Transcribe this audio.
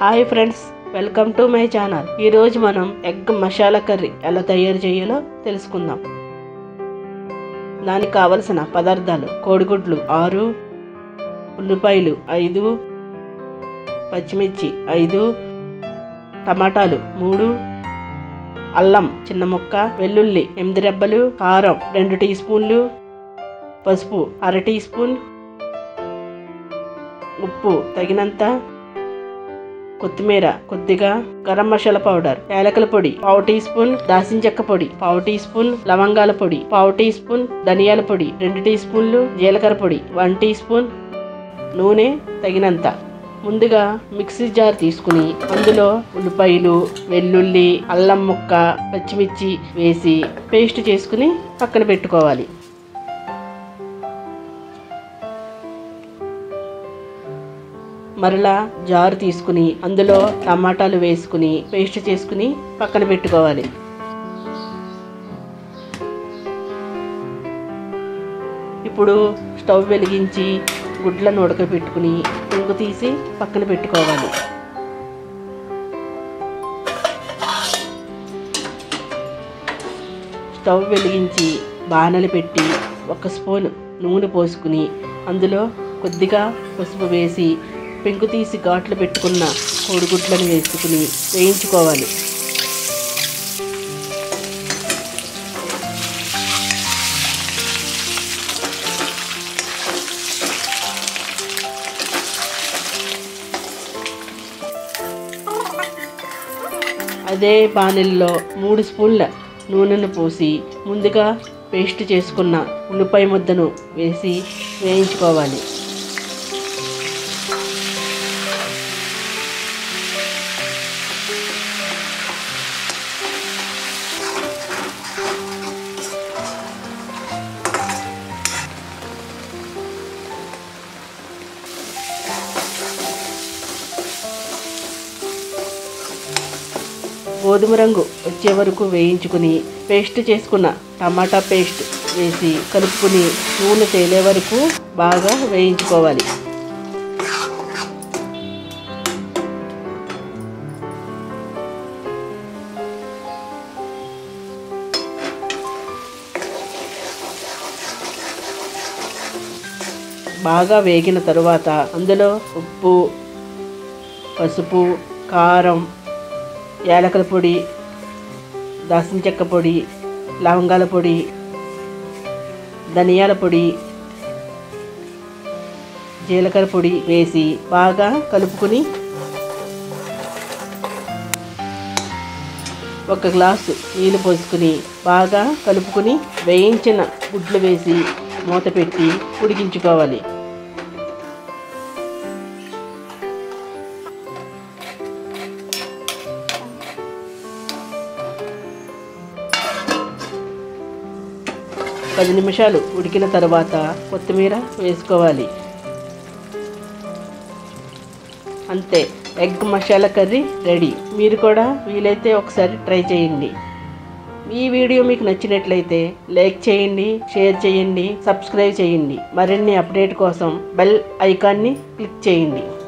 Hi friends, welcome to my channel. ఈరోజు మనం egg masala curry ఎలా తయారు చేయాలో తెలుసుకుందాం. దానికి కావలసిన పదార్థాలు: కోడిగుడ్లు 6, ఉల్లిపాయలు 5, పచ్చిమిర్చి 5, టమాటాలు 3, అల్లం చిన్న ముక్క, వెల్లుల్లి 8 రెబ్బలు, కారం 2 టీ స్పూన్లు, పసుపు 1/2 టీ స్పూన్, ఉప్పు తగినంత, కొత్తిమీర కొద్దిగా, గరం మసాలా పౌడర్, యాలకుల పొడి 1/2 టీ స్పూన్, దాల్చిన చెక్క పొడి 1/2 టీ స్పూన్, లవంగాల పొడి 1/2 టీ స్పూన్, ధనియాల పొడి 2 టీ స్పూన్లు, జీలకర్ర పొడి 1 టీ స్పూన్, నూనె తగినంత. ముందుగా మిక్సీ జార్ తీసుకుని అందులో ఉల్లిపాయలు, వెల్లుల్లి, అల్లం ముక్క, పచ్చిమిర్చి వేసి పేస్ట్ చేసుకుని పక్కన పెట్టుకోవాలి. మరలా జారు తీసుకుని అందులో టమాటాలు వేసుకుని పేస్ట్ చేసుకుని పక్కన పెట్టుకోవాలి. ఇప్పుడు స్టవ్ వెలిగించి గుడ్లను ఉడకబెట్టుకుని పెరుగు తీసి పక్కన పెట్టుకోవాలి. స్టవ్ వెలిగించి బాణలి పెట్టి 1 స్పూన్ నూనె పోసుకుని అందులో కొద్దిగా పసుపు వేసి పెంకు తీసి ఘాట్లు పెట్టుకున్న కోడిగుడ్లను వేసుకుని వేయించుకోవాలి. అదే బాణలిలో 3 స్పూన్ల నూనెను పోసి ముందుగా పేస్ట్ చేసుకున్న ఉల్లిపాయ ముద్దను వేసి వేయించుకోవాలి. గోధుమ రంగు వచ్చే వరకు వేయించుకుని పేస్ట్ చేసుకున్న టమాటా పేస్ట్ వేసి కలుపుకుని నూనె తేలే వరకు బాగా వేయించుకోవాలి. బాగా వేగిన తరువాత అందులో ఉప్పు, పసుపు, కారం, యాలకుల పొడి, దాల్చిన చెక్క పొడి, లవంగాల పొడి, ధనియాల పొడి, జీలకర్ర పొడి వేసి బాగా కలుపుకుని 1 గ్లాసు నీళ్ళు పోసుకుని బాగా కలుపుకుని వేయించిన గుడ్లు వేసి మూత పెట్టి ఉడికించుకోవాలి. పది నిమిషాలు ఉడికిన తర్వాత కొత్తిమీర వేసుకోవాలి. అంతే, ఎగ్ మసాలా కర్రీ రెడీ. మీరు కూడా వీలైతే ఒకసారి ట్రై చేయండి. ఈ వీడియో మీకు నచ్చినట్లయితే లైక్ చేయండి, షేర్ చేయండి, సబ్స్క్రైబ్ చేయండి. మరిన్ని అప్డేట్ కోసం బెల్ ఐకాన్ని క్లిక్ చేయండి.